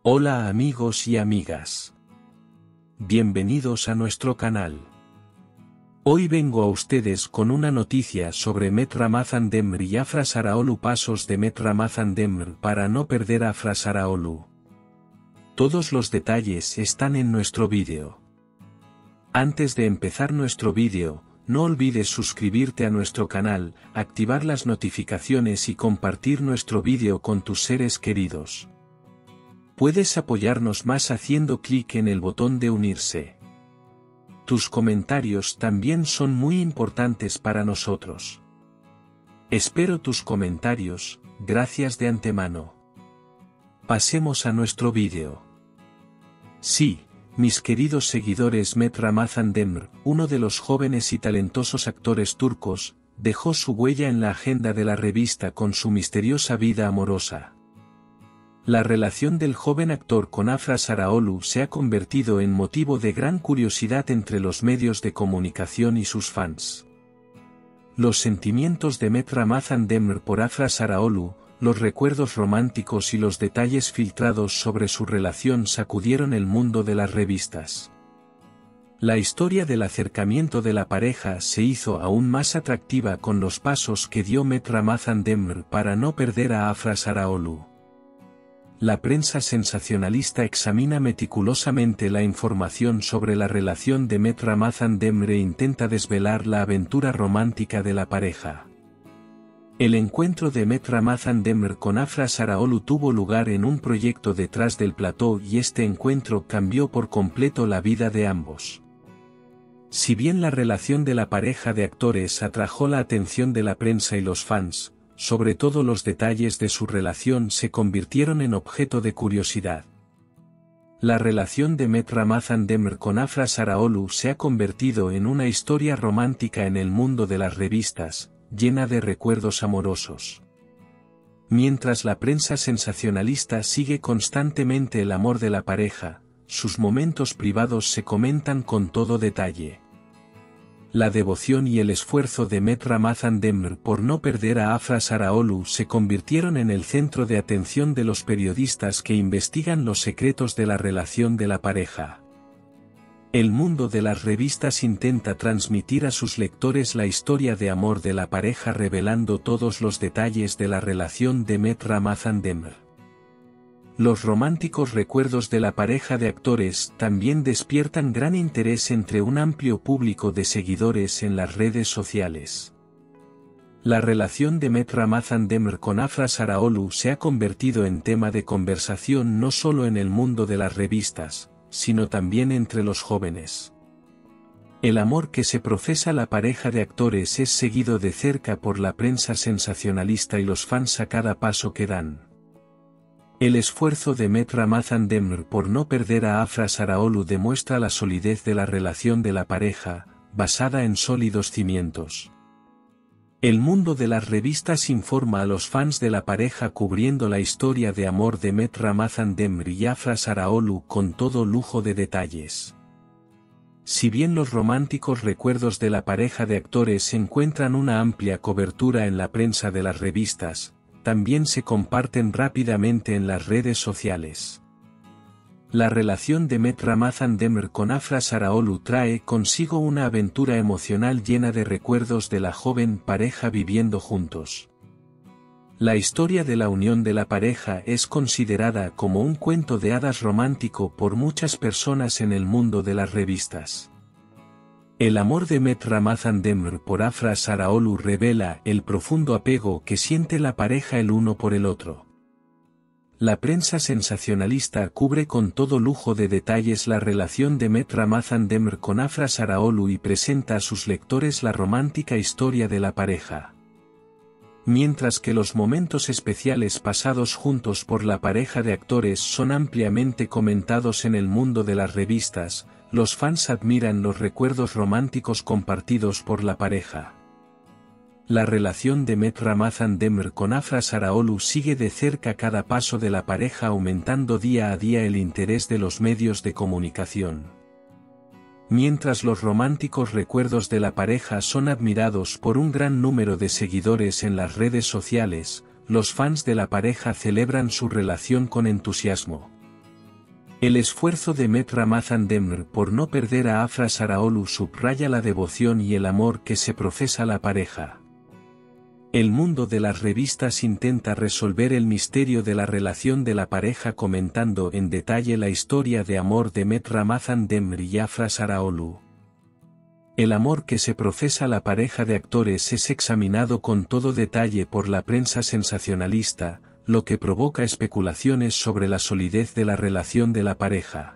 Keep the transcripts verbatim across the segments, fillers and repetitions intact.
Hola amigos y amigas. Bienvenidos a nuestro canal. Hoy vengo a ustedes con una noticia sobre Met Ramazan Demir y Afra Saraolu. Pasos de Met Ramazan Demir para no perder a Afra Saraolu. Todos los detalles están en nuestro vídeo. Antes de empezar nuestro vídeo, no olvides suscribirte a nuestro canal, activar las notificaciones y compartir nuestro vídeo con tus seres queridos. Puedes apoyarnos más haciendo clic en el botón de unirse. Tus comentarios también son muy importantes para nosotros. Espero tus comentarios, gracias de antemano. Pasemos a nuestro vídeo. Sí, mis queridos seguidores, Met Ramazan Demir, uno de los jóvenes y talentosos actores turcos, dejó su huella en la agenda de la revista con su misteriosa vida amorosa. La relación del joven actor con Afra Saraolu se ha convertido en motivo de gran curiosidad entre los medios de comunicación y sus fans. Los sentimientos de Met Ramazan Demir por Afra Saraolu, los recuerdos románticos y los detalles filtrados sobre su relación sacudieron el mundo de las revistas. La historia del acercamiento de la pareja se hizo aún más atractiva con los pasos que dio Met Ramazan Demir para no perder a Afra Saraolu. La prensa sensacionalista examina meticulosamente la información sobre la relación de Met Ramazan Demir e intenta desvelar la aventura romántica de la pareja. El encuentro de Met Ramazan Demir con Afra Saraolu tuvo lugar en un proyecto detrás del plató y este encuentro cambió por completo la vida de ambos. Si bien la relación de la pareja de actores atrajo la atención de la prensa y los fans, sobre todo los detalles de su relación se convirtieron en objeto de curiosidad. La relación de Met Ramazan Demir con Afra Saraolu se ha convertido en una historia romántica en el mundo de las revistas, llena de recuerdos amorosos. Mientras la prensa sensacionalista sigue constantemente el amor de la pareja, sus momentos privados se comentan con todo detalle. La devoción y el esfuerzo de Met Ramazan Demir por no perder a Afra Saraolu se convirtieron en el centro de atención de los periodistas que investigan los secretos de la relación de la pareja. El mundo de las revistas intenta transmitir a sus lectores la historia de amor de la pareja revelando todos los detalles de la relación de Met Ramazan Demir. Los románticos recuerdos de la pareja de actores también despiertan gran interés entre un amplio público de seguidores en las redes sociales. La relación de Met Ramazan Demir con Afra Saraolu se ha convertido en tema de conversación no solo en el mundo de las revistas, sino también entre los jóvenes. El amor que se profesa la pareja de actores es seguido de cerca por la prensa sensacionalista y los fans a cada paso que dan. El esfuerzo de Met Ramazan Demir por no perder a Afra Saraolu demuestra la solidez de la relación de la pareja, basada en sólidos cimientos. El mundo de las revistas informa a los fans de la pareja cubriendo la historia de amor de Met Ramazan Demir y Afra Saraolu con todo lujo de detalles. Si bien los románticos recuerdos de la pareja de actores encuentran una amplia cobertura en la prensa de las revistas, también se comparten rápidamente en las redes sociales. La relación de Met Ramazan Demir con Afra Saraolu trae consigo una aventura emocional llena de recuerdos de la joven pareja viviendo juntos. La historia de la unión de la pareja es considerada como un cuento de hadas romántico por muchas personas en el mundo de las revistas. El amor de Met Ramazan Demir por Afra Saraolu revela el profundo apego que siente la pareja el uno por el otro. La prensa sensacionalista cubre con todo lujo de detalles la relación de Met Ramazan Demir con Afra Saraolu y presenta a sus lectores la romántica historia de la pareja. Mientras que los momentos especiales pasados juntos por la pareja de actores son ampliamente comentados en el mundo de las revistas, los fans admiran los recuerdos románticos compartidos por la pareja. La relación de Met Ramazan Demir con Afra Saraolu sigue de cerca cada paso de la pareja, aumentando día a día el interés de los medios de comunicación. Mientras los románticos recuerdos de la pareja son admirados por un gran número de seguidores en las redes sociales, los fans de la pareja celebran su relación con entusiasmo. El esfuerzo de Met Ramazan Demr por no perder a Afra Saraolu subraya la devoción y el amor que se profesa la pareja. El mundo de las revistas intenta resolver el misterio de la relación de la pareja comentando en detalle la historia de amor de Met Ramazan Demr y Afra Saraolu. El amor que se profesa la pareja de actores es examinado con todo detalle por la prensa sensacionalista, lo que provoca especulaciones sobre la solidez de la relación de la pareja.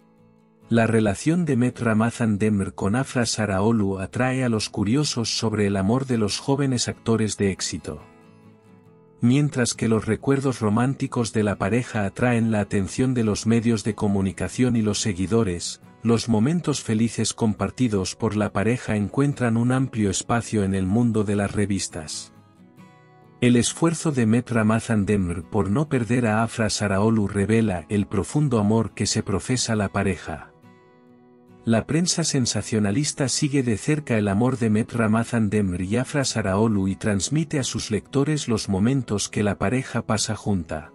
La relación de Met Ramazan Demr con Afra Saraolu atrae a los curiosos sobre el amor de los jóvenes actores de éxito. Mientras que los recuerdos románticos de la pareja atraen la atención de los medios de comunicación y los seguidores, los momentos felices compartidos por la pareja encuentran un amplio espacio en el mundo de las revistas. El esfuerzo de Met Ramazan Demr por no perder a Afra Saraolu revela el profundo amor que se profesa la pareja. La prensa sensacionalista sigue de cerca el amor de Met Ramazan Demr y Afra Saraolu y transmite a sus lectores los momentos que la pareja pasa junta.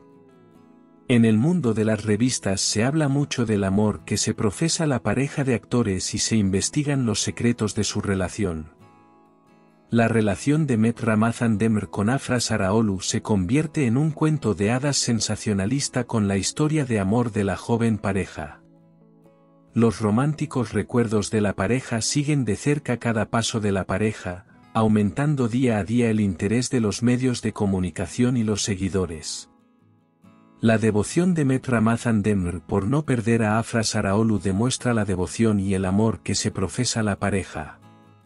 En el mundo de las revistas se habla mucho del amor que se profesa la pareja de actores y se investigan los secretos de su relación. La relación de Met Ramazan Demr con Afra Saraolu se convierte en un cuento de hadas sensacionalista con la historia de amor de la joven pareja. Los románticos recuerdos de la pareja siguen de cerca cada paso de la pareja, aumentando día a día el interés de los medios de comunicación y los seguidores. La devoción de Met Ramazan Demr por no perder a Afra Saraolu demuestra la devoción y el amor que se profesa la pareja.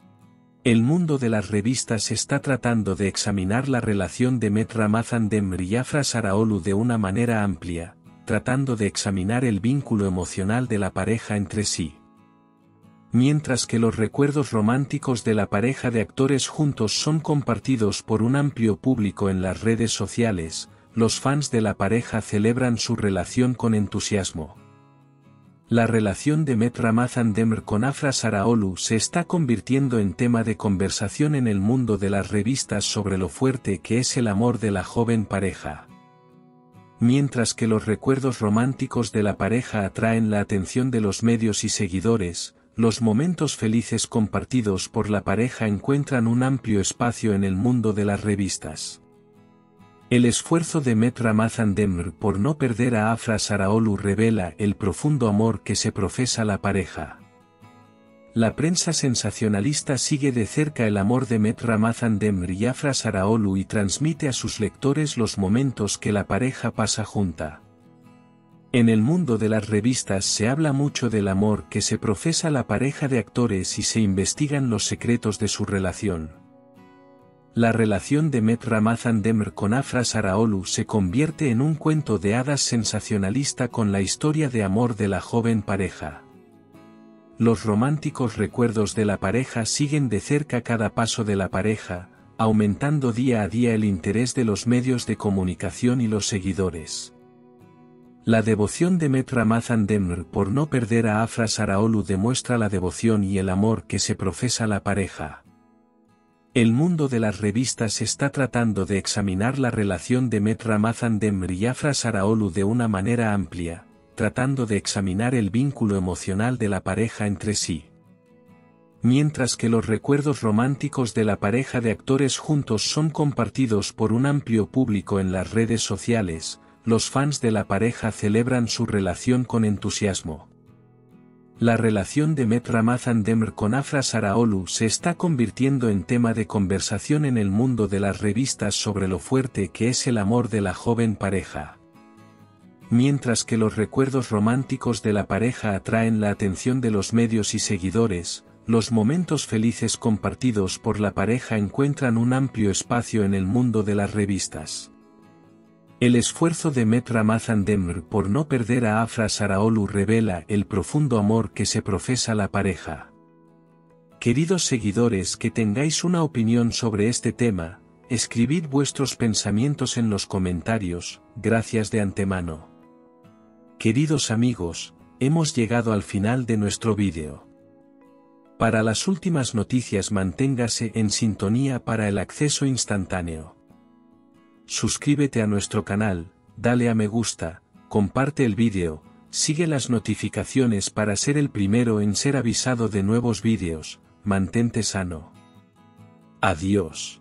El mundo de las revistas está tratando de examinar la relación de Met Ramazan Demr y Afra Saraolu de una manera amplia, tratando de examinar el vínculo emocional de la pareja entre sí. Mientras que los recuerdos románticos de la pareja de actores juntos son compartidos por un amplio público en las redes sociales, los fans de la pareja celebran su relación con entusiasmo. La relación de Met Ramazan Demr con Afra Saraolu se está convirtiendo en tema de conversación en el mundo de las revistas sobre lo fuerte que es el amor de la joven pareja. Mientras que los recuerdos románticos de la pareja atraen la atención de los medios y seguidores, los momentos felices compartidos por la pareja encuentran un amplio espacio en el mundo de las revistas. El esfuerzo de Met Ramazan Demr por no perder a Afra Saraolu revela el profundo amor que se profesa la pareja. La prensa sensacionalista sigue de cerca el amor de Met Ramazan Demr y Afra Saraolu y transmite a sus lectores los momentos que la pareja pasa junta. En el mundo de las revistas se habla mucho del amor que se profesa la pareja de actores y se investigan los secretos de su relación. La relación de Met Ramazan Demr con Afra Saraolu se convierte en un cuento de hadas sensacionalista con la historia de amor de la joven pareja. Los románticos recuerdos de la pareja siguen de cerca cada paso de la pareja, aumentando día a día el interés de los medios de comunicación y los seguidores. La devoción de Met Ramazan Demr por no perder a Afra Saraolu demuestra la devoción y el amor que se profesa la pareja. El mundo de las revistas está tratando de examinar la relación de Met Ramazan Demr y Afra Saraolu de una manera amplia, tratando de examinar el vínculo emocional de la pareja entre sí. Mientras que los recuerdos románticos de la pareja de actores juntos son compartidos por un amplio público en las redes sociales, los fans de la pareja celebran su relación con entusiasmo. La relación de Met Ramazan Demr con Afra Saraolu se está convirtiendo en tema de conversación en el mundo de las revistas sobre lo fuerte que es el amor de la joven pareja. Mientras que los recuerdos románticos de la pareja atraen la atención de los medios y seguidores, los momentos felices compartidos por la pareja encuentran un amplio espacio en el mundo de las revistas. El esfuerzo de Met Ramazan Demr por no perder a Afra Saraolu revela el profundo amor que se profesa la pareja. Queridos seguidores, que tengáis una opinión sobre este tema, escribid vuestros pensamientos en los comentarios, gracias de antemano. Queridos amigos, hemos llegado al final de nuestro vídeo. Para las últimas noticias manténgase en sintonía para el acceso instantáneo. Suscríbete a nuestro canal, dale a me gusta, comparte el vídeo, Sigue las notificaciones para ser el primero en ser avisado de nuevos vídeos. Mantente sano. Adiós.